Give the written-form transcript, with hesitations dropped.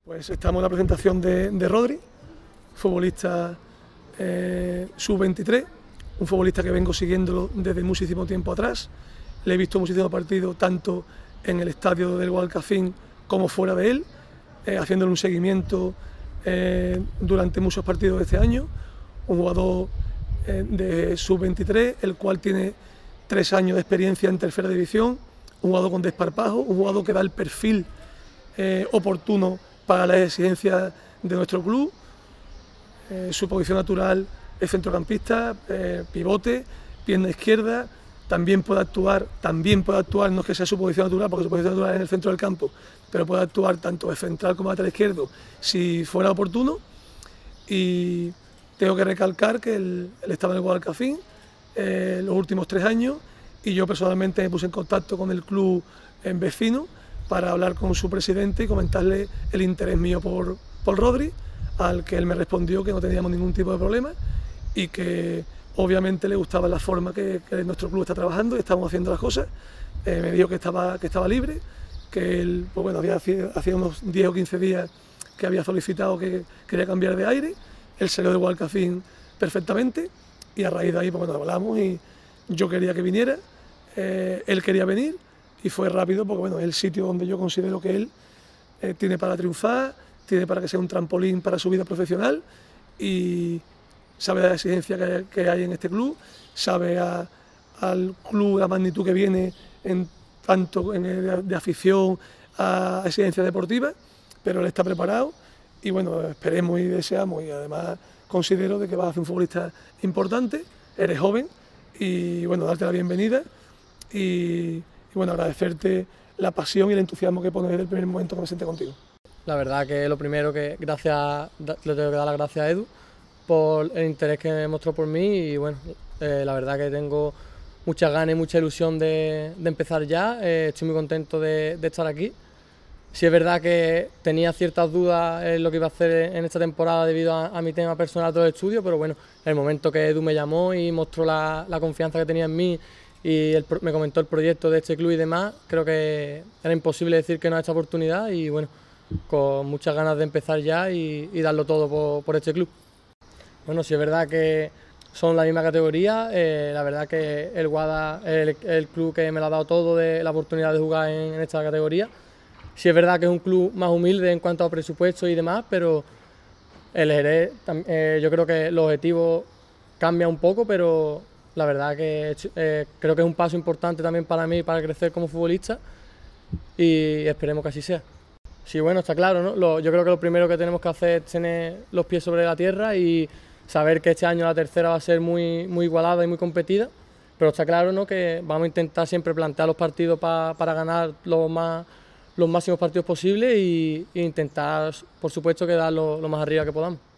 Pues estamos en la presentación de Rodri, futbolista sub-23, un futbolista que vengo siguiéndolo desde muchísimo tiempo atrás. Le he visto muchísimos partidos, tanto en el estadio del Guadalcacín como fuera de él, haciéndole un seguimiento durante muchos partidos de este año. Un jugador de sub-23, el cual tiene 3 años de experiencia en tercera división, un jugador con desparpajo, un jugador que da el perfil oportuno para las exigencias de nuestro club. Su posición natural es centrocampista, pivote, pierna izquierda, también puede actuar, no es que sea su posición natural, porque su posición natural es en el centro del campo, pero puede actuar tanto de central como de lateral izquierdo si fuera oportuno. Y tengo que recalcar que él estaba en el Guadalcacín los últimos 3 años, y yo personalmente me puse en contacto con el club en vecino para hablar con su presidente y comentarle el interés mío por Rodri, al que él me respondió que no teníamos ningún tipo de problema y que obviamente le gustaba la forma que nuestro club está trabajando y estamos haciendo las cosas. Me dijo que estaba libre, que él, pues bueno, hacía unos 10 o 15 días que había solicitado que quería cambiar de aire. Él salió de Guadalcacín perfectamente y a raíz de ahí, pues bueno, hablamos y yo quería que viniera, él quería venir y fue rápido porque bueno, es el sitio donde yo considero que él tiene para triunfar, tiene para que sea un trampolín para su vida profesional y sabe la exigencia que hay en este club, sabe al club la magnitud que viene tanto de afición a exigencias deportivas, pero él está preparado y bueno, esperemos y deseamos y además considero de que vas a ser un futbolista importante, eres joven y bueno, darte la bienvenida y bueno, agradecerte la pasión y el entusiasmo que pones desde el primer momento que me senté contigo. La verdad que lo primero que le tengo que dar las gracias a Edu por el interés que mostró por mí y bueno, la verdad que tengo muchas ganas y mucha ilusión de empezar ya, estoy muy contento de estar aquí. Sí es verdad que tenía ciertas dudas en lo que iba a hacer en esta temporada debido a mi tema personal todo el estudio, pero bueno, en el momento que Edu me llamó y mostró la confianza que tenía en mí y me comentó el proyecto de este club y demás, creo que era imposible decir que no a esta oportunidad y bueno, con muchas ganas de empezar ya y darlo todo por este club. Bueno, sí es verdad que son la misma categoría, la verdad que el Guada es el club que me lo ha dado todo de la oportunidad de jugar en esta categoría. Sí es verdad que es un club más humilde en cuanto a presupuesto y demás, pero el Jerez, yo creo que los objetivos cambian un poco, pero la verdad que creo que es un paso importante también para mí, para crecer como futbolista y esperemos que así sea. Sí, bueno, está claro, ¿no? Yo creo que lo primero que tenemos que hacer es tener los pies sobre la tierra y saber que este año la tercera va a ser muy igualada y muy competida, pero está claro, ¿no?, que vamos a intentar siempre plantear los partidos para ganar los máximos partidos posibles e intentar, por supuesto, quedar lo más arriba que podamos.